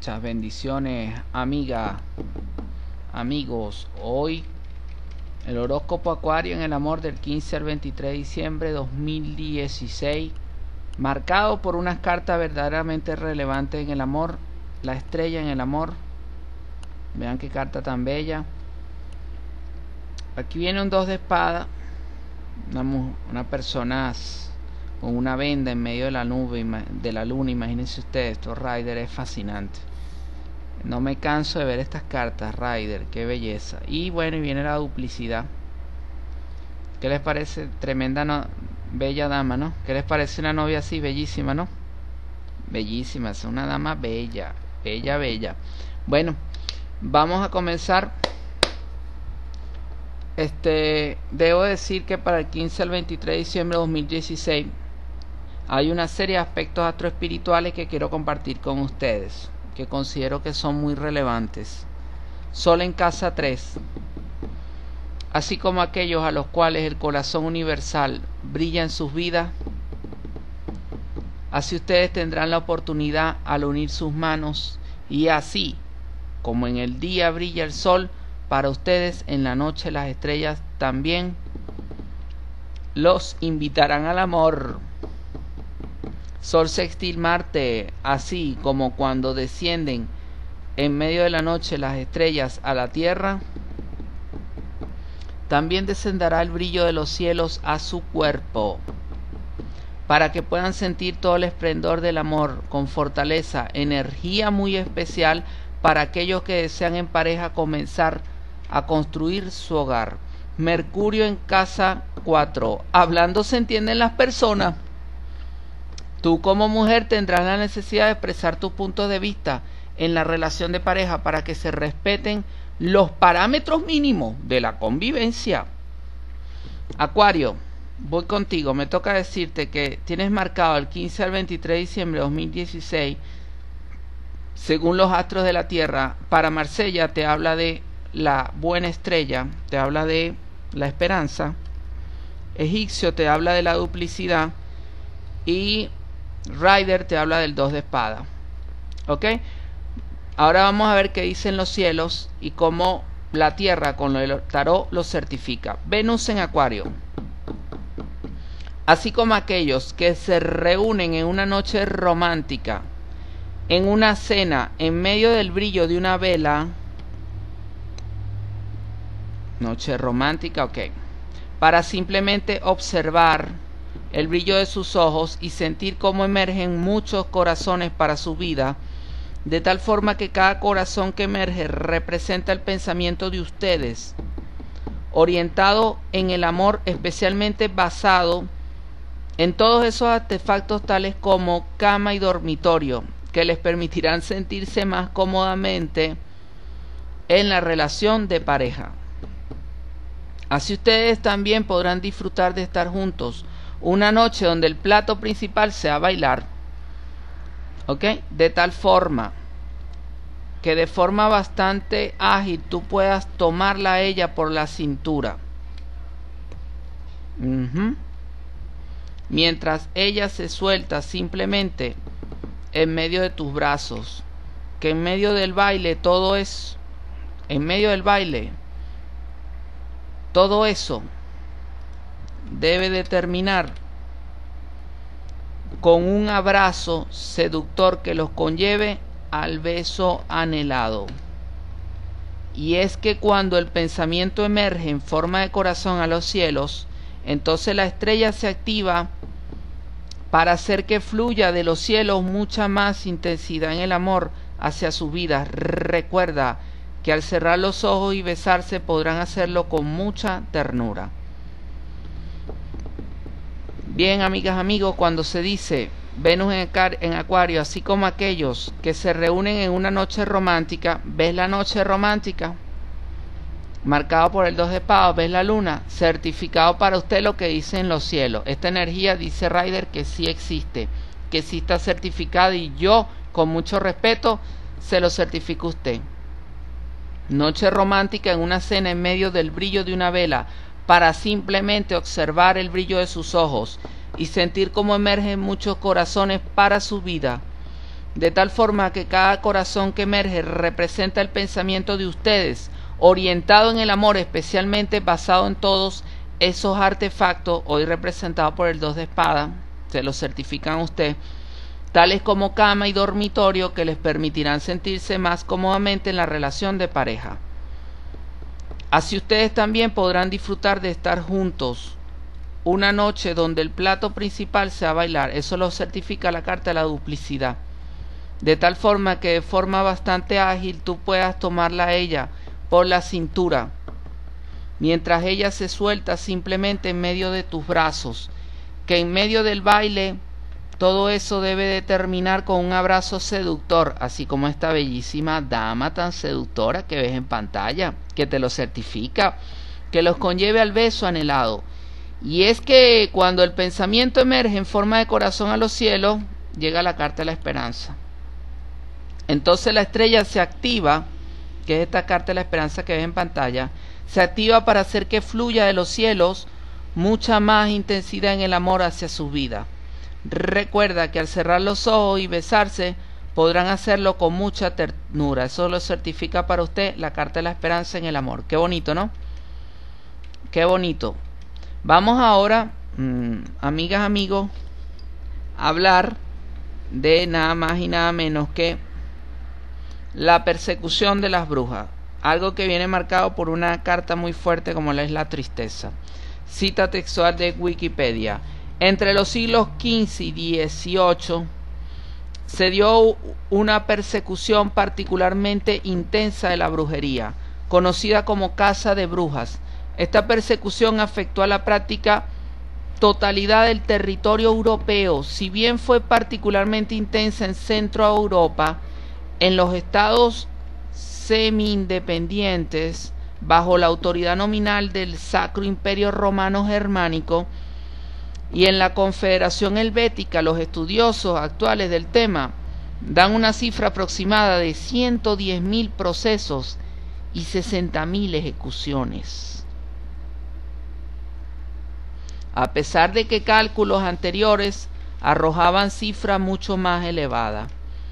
Muchas bendiciones, amiga, amigos. Hoy el horóscopo Acuario en el amor del 15 al 23 de diciembre de 2016, marcado por unas cartas verdaderamente relevantes en el amor. La estrella en el amor. Vean qué carta tan bella. Aquí viene un 2 de espada. Una persona con una venda en medio de la nube, de la luna. Imagínense ustedes, esto Rider es fascinante. No me canso de ver estas cartas, Rider, qué belleza. Y bueno, y viene la duplicidad. ¿Qué les parece? Tremenda, bella dama, ¿no? ¿Qué les parece una novia así, bellísima, no? Bellísima, es una dama bella, bella, bella. Bueno, vamos a comenzar. Debo decir que para el 15 al 23 de diciembre de 2016 hay una serie de aspectos astroespirituales que quiero compartir con ustedes, que considero que son muy relevantes. Sol en casa 3, así como aquellos a los cuales el corazón universal brilla en sus vidas, así ustedes tendrán la oportunidad al unir sus manos, y así como en el día brilla el sol, para ustedes en la noche las estrellas también los invitarán al amor. Sol sextil Marte, así como cuando descienden en medio de la noche las estrellas a la tierra, también descenderá el brillo de los cielos a su cuerpo, para que puedan sentir todo el esplendor del amor con fortaleza, energía muy especial para aquellos que desean en pareja comenzar a construir su hogar. Mercurio en casa 4, hablando se entienden las personas. Tú como mujer tendrás la necesidad de expresar tus puntos de vista en la relación de pareja para que se respeten los parámetros mínimos de la convivencia. Acuario, voy contigo. Me toca decirte que tienes marcado el 15 al 23 de diciembre de 2016, según los astros de la Tierra. Para Marsella te habla de la buena estrella, te habla de la esperanza. Egipcio te habla de la duplicidad. Y Rider te habla del 2 de espada. ¿Ok? Ahora vamos a ver qué dicen los cielos y cómo la Tierra con el tarot lo certifica. Venus en Acuario. Así como aquellos que se reúnen en una noche romántica, en una cena, en medio del brillo de una vela. Noche romántica, ok. Para simplemente observar el brillo de sus ojos y sentir cómo emergen muchos corazones para su vida, de tal forma que cada corazón que emerge representa el pensamiento de ustedes, orientado en el amor, especialmente basado en todos esos artefactos tales como cama y dormitorio, que les permitirán sentirse más cómodamente en la relación de pareja. Así ustedes también podrán disfrutar de estar juntos una noche donde el plato principal sea bailar, ¿ok? De tal forma que de forma bastante ágil tú puedas tomarla a ella por la cintura, mientras ella se suelta simplemente en medio de tus brazos, que en medio del baile todo es, en medio del baile, todo eso debe de terminar con un abrazo seductor que los conlleve al beso anhelado. Y es que cuando el pensamiento emerge en forma de corazón a los cielos, entonces la estrella se activa para hacer que fluya de los cielos mucha más intensidad en el amor hacia su vida. Recuerda que al cerrar los ojos y besarse podrán hacerlo con mucha ternura. Bien, amigas, amigos, cuando se dice Venus en Acuario, así como aquellos que se reúnen en una noche romántica, ¿ves la noche romántica? Marcado por el 2 de espadas, ¿ves la luna? Certificado para usted lo que dicen los cielos. Esta energía, dice Rider, que sí existe, que sí está certificada, y yo, con mucho respeto, se lo certifico a usted. Noche romántica en una cena en medio del brillo de una vela, para simplemente observar el brillo de sus ojos y sentir cómo emergen muchos corazones para su vida. de tal forma que cada corazón que emerge representa el pensamiento de ustedes, orientado en el amor, especialmente basado en todos esos artefactos, hoy representados por el 2 de espada, se lo certifican a usted, tales como cama y dormitorio, que les permitirán sentirse más cómodamente en la relación de pareja. Así ustedes también podrán disfrutar de estar juntos una noche donde el plato principal sea bailar. Eso lo certifica la carta de la duplicidad. De tal forma que de forma bastante ágil tú puedas tomarla a ella por la cintura, mientras ella se suelta simplemente en medio de tus brazos, que en medio del baile todo eso debe de terminar con un abrazo seductor, así como esta bellísima dama tan seductora que ves en pantalla, que te lo certifica, que los conlleve al beso anhelado. Y es que cuando el pensamiento emerge en forma de corazón a los cielos, llega la carta de la esperanza. Entonces la estrella se activa, que es esta carta de la esperanza que ves en pantalla, se activa para hacer que fluya de los cielos mucha más intensidad en el amor hacia su vida. Recuerda que al cerrar los ojos y besarse, podrán hacerlo con mucha ternura. Eso lo certifica para usted la carta de la esperanza en el amor. Qué bonito, ¿no? Qué bonito. Vamos ahora, amigas, amigos, a hablar de nada más y nada menos que la persecución de las brujas. Algo que viene marcado por una carta muy fuerte como es la tristeza. Cita textual de Wikipedia. Entre los siglos XV y XVIII se dio una persecución particularmente intensa de la brujería, conocida como caza de brujas. Esta persecución afectó a la práctica totalidad del territorio europeo. Si bien fue particularmente intensa en Centro Europa, en los estados semi-independientes, bajo la autoridad nominal del Sacro Imperio Romano Germánico, y en la Confederación Helvética, los estudiosos actuales del tema dan una cifra aproximada de 110.000 procesos y 60.000 ejecuciones. A pesar de que cálculos anteriores arrojaban cifras mucho más elevadas.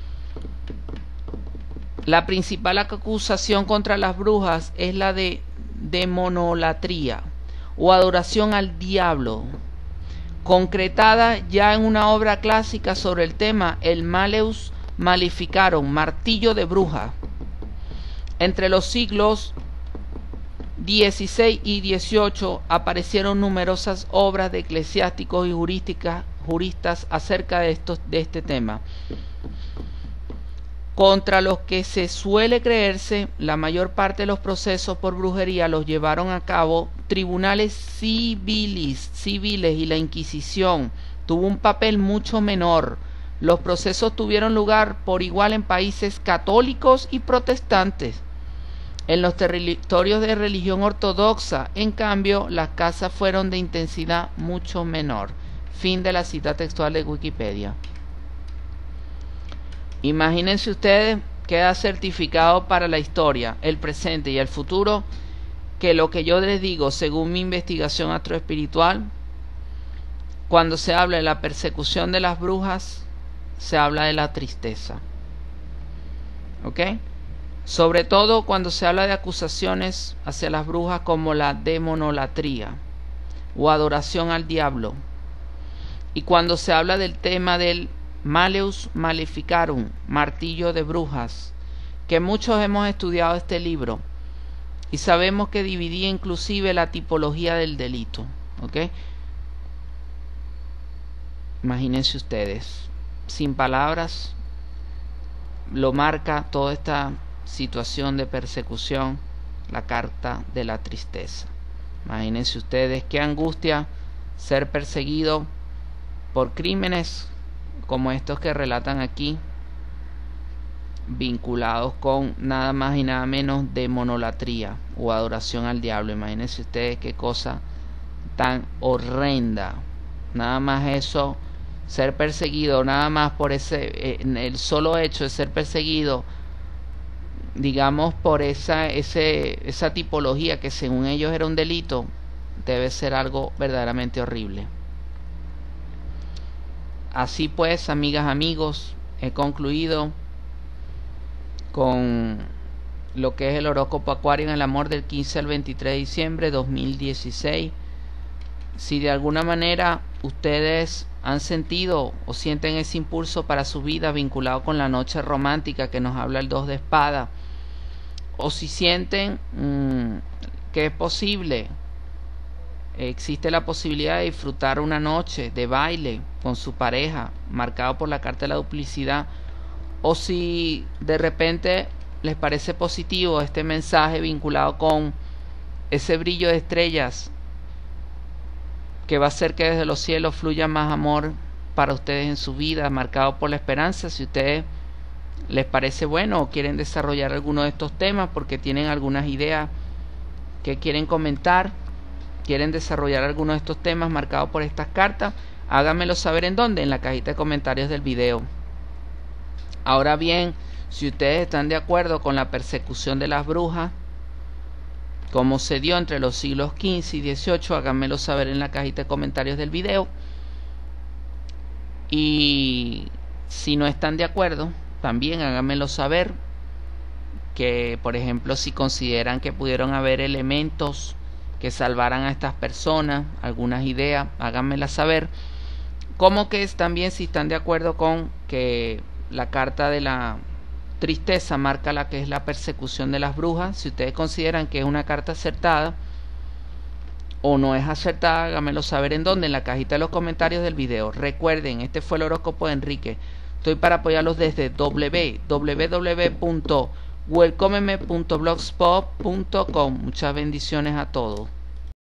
La principal acusación contra las brujas es la de demonolatría o adoración al diablo, concretada ya en una obra clásica sobre el tema, el Malleus Maleficarum, martillo de bruja. Entre los siglos XVI y XVIII aparecieron numerosas obras de eclesiásticos y juristas acerca de este tema, contra los que se suele creerse la mayor parte de los procesos por brujería los llevaron a cabo tribunales civiles y la Inquisición tuvo un papel mucho menor. Los procesos tuvieron lugar por igual en países católicos y protestantes. En los territorios de religión ortodoxa, en cambio, las cazas fueron de intensidad mucho menor. Fin de la cita textual de Wikipedia. Imagínense ustedes, queda certificado para la historia, el presente y el futuro, que lo que yo les digo, según mi investigación astroespiritual, cuando se habla de la persecución de las brujas, se habla de la tristeza. ¿Ok? Sobre todo cuando se habla de acusaciones hacia las brujas como la demonolatría o adoración al diablo. Y cuando se habla del tema del Malleus Maleficarum, martillo de brujas, que muchos hemos estudiado este libro y sabemos que dividía inclusive la tipología del delito. ¿Ok? Imagínense ustedes, sin palabras, lo marca toda esta situación de persecución, la carta de la tristeza. Imagínense ustedes qué angustia ser perseguido por crímenes como estos que relatan aquí, vinculados con nada más y nada menos demonolatría o adoración al diablo. Imagínense ustedes qué cosa tan horrenda. Nada más eso, ser perseguido, nada más por el solo hecho de ser perseguido, digamos, por esa tipología que según ellos era un delito, debe ser algo verdaderamente horrible. Así pues, amigas, amigos, he concluido con lo que es el horóscopo Acuario en el amor del 15 al 23 de diciembre de 2016. Si de alguna manera ustedes han sentido o sienten ese impulso para su vida vinculado con la noche romántica que nos habla el 2 de espada, o si sienten que es posible, existe la posibilidad de disfrutar una noche de baile con su pareja marcado por la carta de la duplicidad, o si de repente les parece positivo este mensaje vinculado con ese brillo de estrellas que va a hacer que desde los cielos fluya más amor para ustedes en su vida, marcado por la esperanza. Si a ustedes les parece bueno o quieren desarrollar alguno de estos temas porque tienen algunas ideas que quieren comentar, quieren desarrollar alguno de estos temas marcados por estas cartas, háganmelo saber en dónde, en la cajita de comentarios del video. Ahora bien, si ustedes están de acuerdo con la persecución de las brujas, como se dio entre los siglos XV y XVIII, háganmelo saber en la cajita de comentarios del video. Y si no están de acuerdo, también háganmelo saber, que por ejemplo si consideran que pudieron haber elementos que salvaran a estas personas, algunas ideas, háganmelas saber. Como que es también si están de acuerdo con que la carta de la tristeza marca la que es la persecución de las brujas. Si ustedes consideran que es una carta acertada o no es acertada, háganmelo saber en dónde, en la cajita de los comentarios del video. Recuerden, este fue el horóscopo de Enrique. Estoy para apoyarlos desde www.welcomeme.blogspot.com. Muchas bendiciones a todos.